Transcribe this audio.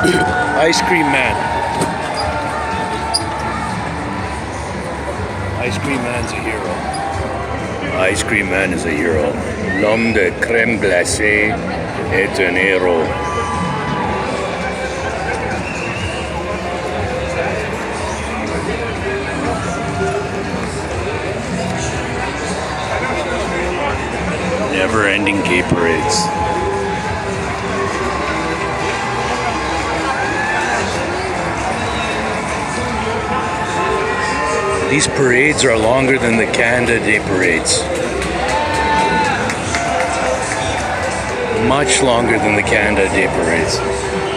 Ice Cream Man. Ice Cream Man's a hero. Ice Cream Man is a hero. L'homme de crème glacée est un héros. Never-ending paRades. These parades are longer than the Canada Day parades. Much longer than the Canada Day parades.